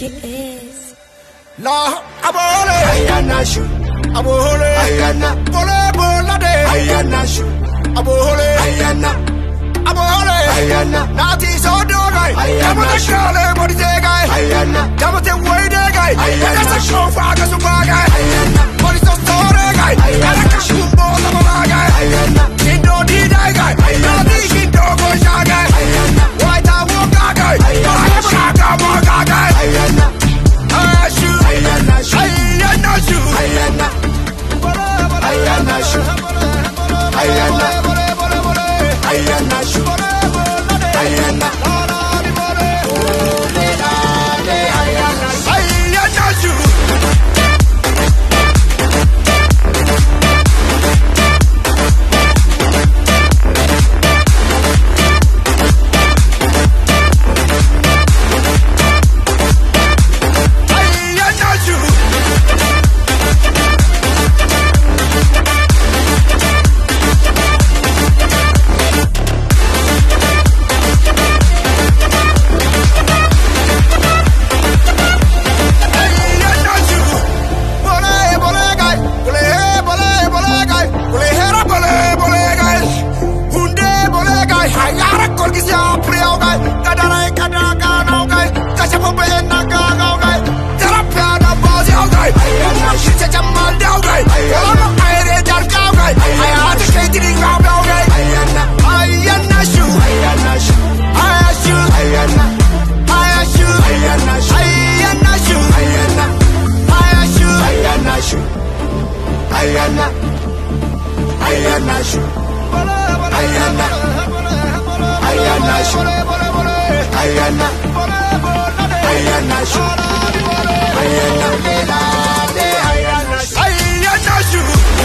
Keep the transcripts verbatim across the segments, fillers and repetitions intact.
it is. La abole ayana shu abole ayana bole bole de ayana shu abole ayana abole ayana nati so do gai ayana shale body de gai ayana damate way de gai ayana sa show faga so gai ayana body so store gai ayana shu bo la gai ayana indo di dai gai ayana indo go sha gai ayana why ta wo gai ayana shaka mo gai ayana ayashu ayana shu ayana shu ayana ayana shu ayana ayana shu ayana ayana shu ayana ayana shu ayana ayana shu ayana ayana shu ayana ayana ayana shu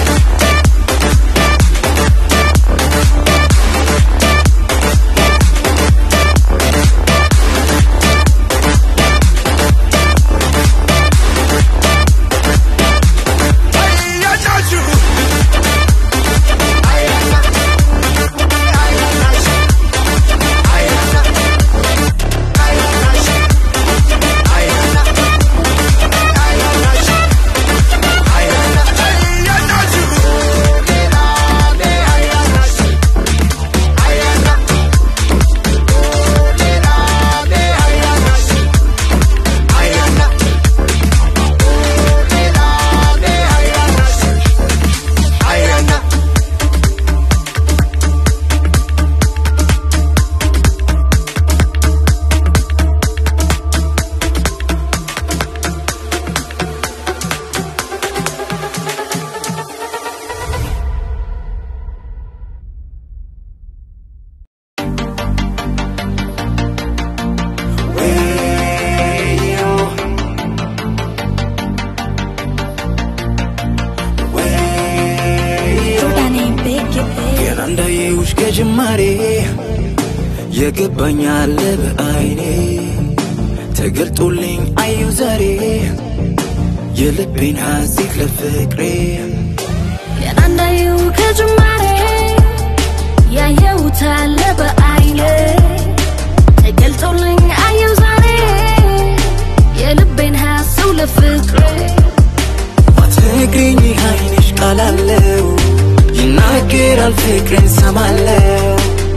يقبني بعيني تقلتولين أيو زاري يلبين حاسيك لفكري يا ناندايو كجماري يا يو تعال بعيني تقلتولين أيو زاري يلبين حاسو لفكري ما تقريني هاينش قلالو يناقر الفكر نسمالو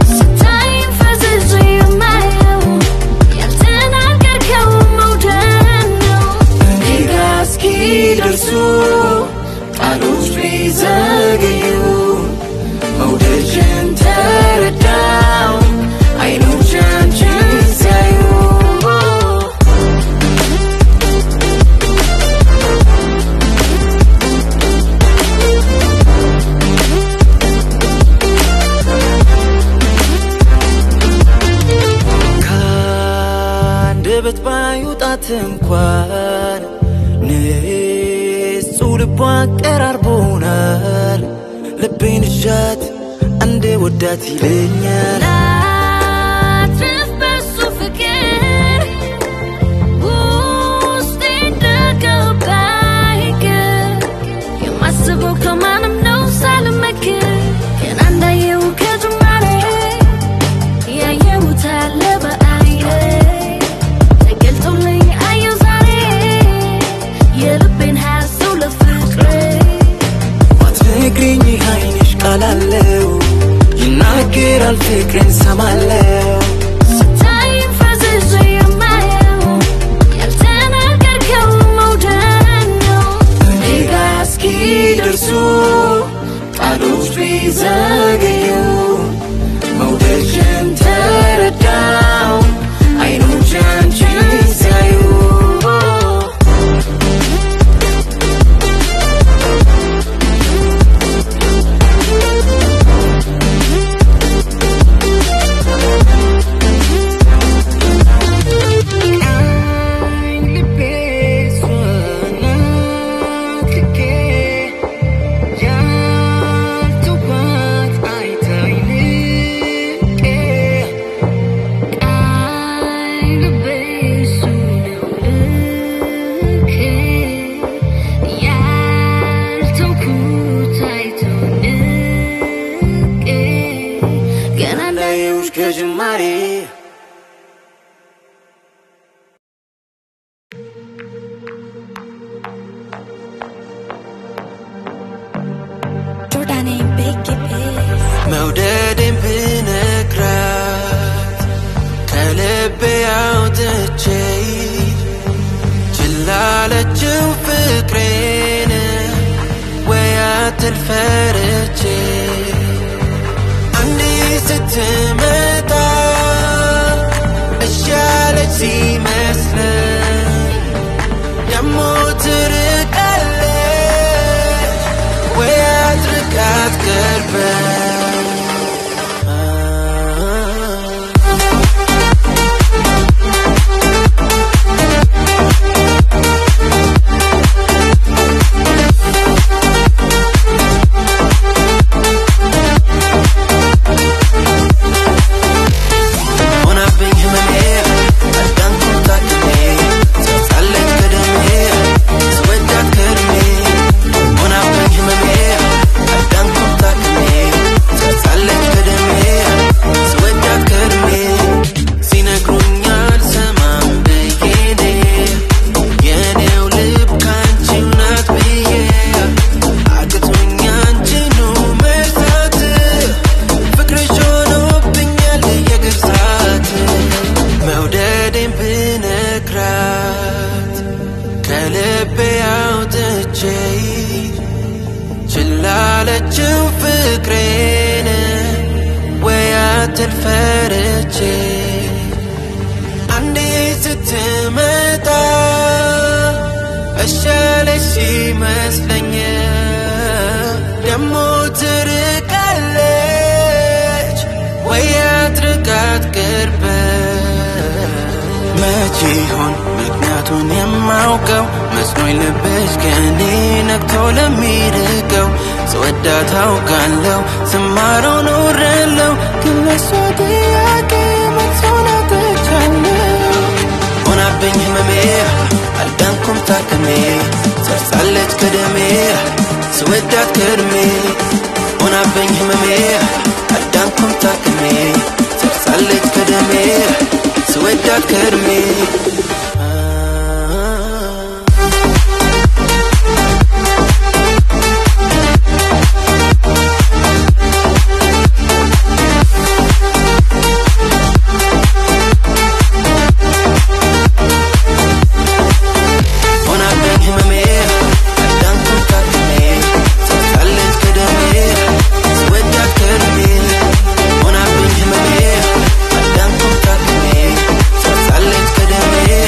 درسو قالوش بيزاقيو مودجن ترداو عينو جان جنسايو كان دبت بايو تاتنكوان لبواك قراربونال لبين الجات عندي وداتي لينيال لا تفبسو فكر وستي دقل بايك يمسبو كمان منو سالمك كان عندي وكجمالي يا يو تعلب عيني تقلتولي أيو زاري ስትመጣ እሻለች ሲመስለኝ ደሞ ትርቃለች ወይ አትርቃት ቅርበኝ ችላለችው ፍቅሬን ወይ አትልፈርቼ አንዴ ስትመጣ እሻለች ሲመስለኝ ደሞ ትርቃለች ወይ አትርቃት ቅርበኝ መቼ ይሆን ምክንያቱን የማውቀው መስሎኝ ልብሽ ከኔ ነግቶ ለሚርቀው ስወዳት አውቃለሁ ስማረው ኖሬያለሁ ግን ለሷ ጥያቄ መልሱን አጥቻለሁ ሆናብኝ ህመሜ አልዳንኩም ታክሜ ሰርሳለች ከደሜ ስወዳት ከእድሜ ሆናብኝ ህመሜ አልዳንኩም ታክሜ ሰርሳለች ከደሜ ስወዳት ከእድሜ Let's get it.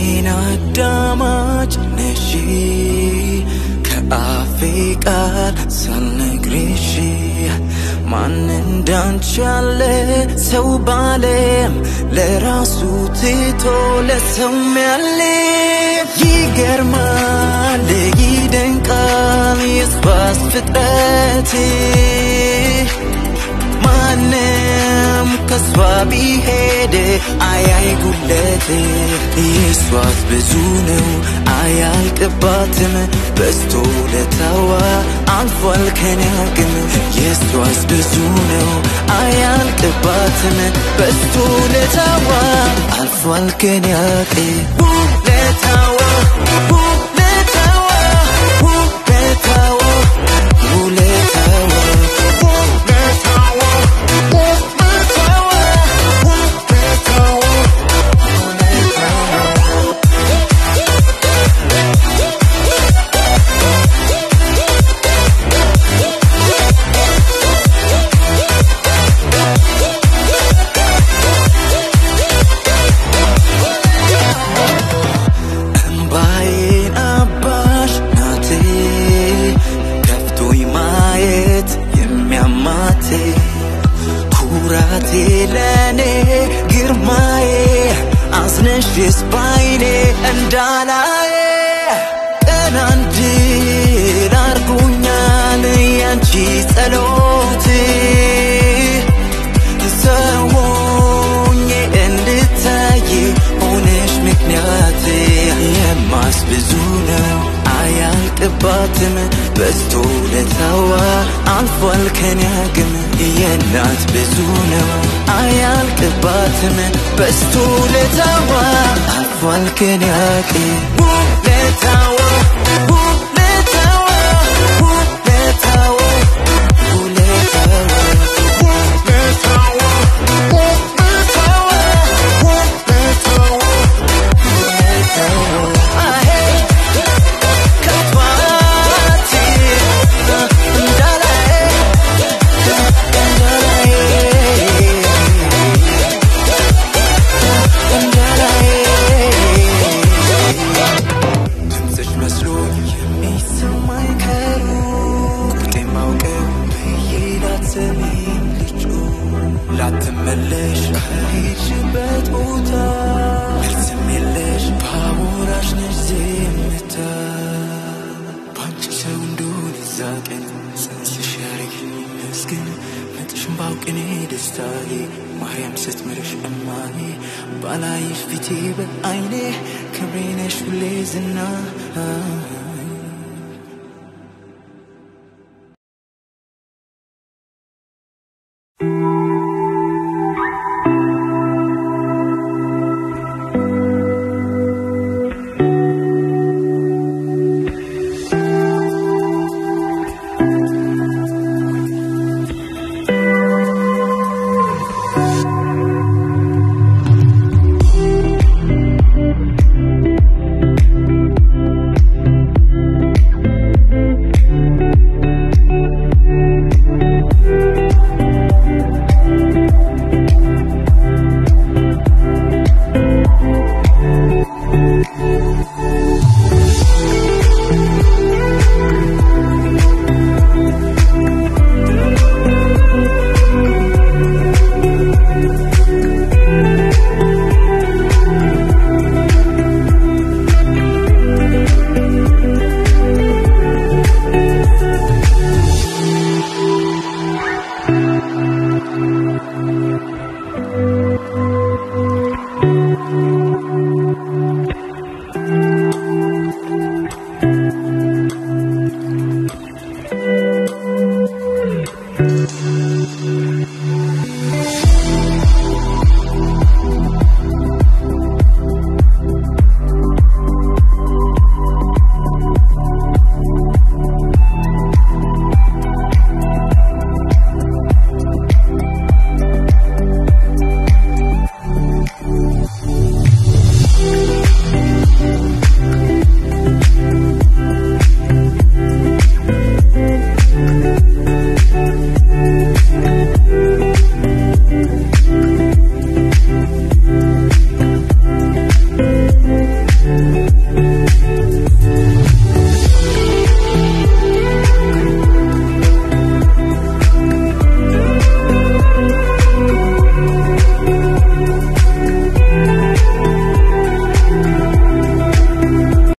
የኔን አዳማጭ ነሽ ከአፌ ቃል ሳልነግርሽ ማን እንዳንቺ ያለ ሰው ባለም ለራሱ ትቶ ለሰው ያለ ይገርማል ይደንቃል የሷስ ፍጥረት ማንም ከሷ ቢሄድ አያይ ጉለት የሷስ ብዙ ነው አያልቅባትም በስቶ ለታዋ አልፏል ከኔ አቅም የሷስ ብዙ ነው አያልቅባትም በስቶ ለታዋ አልፏል ከኔ አቅም ለታዋ ለታዋ ለታዋ ለታዋ ለኔ ግርማዬ አዝነሽስ ባይኔ እንዳላዬ ቀን አንድ ላርጉኛል ያንቺ ጸሎት ሰውኜ እንድታይ ሆነሽ ምክንያት የማስ ብዙ ነው አያልቅባትም በስቶ ለታዋ አልፏል ከኔ አቅም የናት ብዙ ነው አያልቅባትም በስቶ ለታዋ አልፏል ከኔ አቅም ለታዋ ለታዋ ለታዋ ላትመለሽ ከሄድሽበት ቦታ መልስም የለሽ ባወራሽ ነሽ ዝምታ ባንቺ ሰው እንደሆነ እዛ ቀን ጽንስሽ ያረግሽኝ መስገን መጥሽን ባውቅኔ ደስታዬ ማርያም ስትምርሽ እማኔ ባላይሽ ፊቴ በአይኔ ክብሬ ነሽ ሁሌ ዝና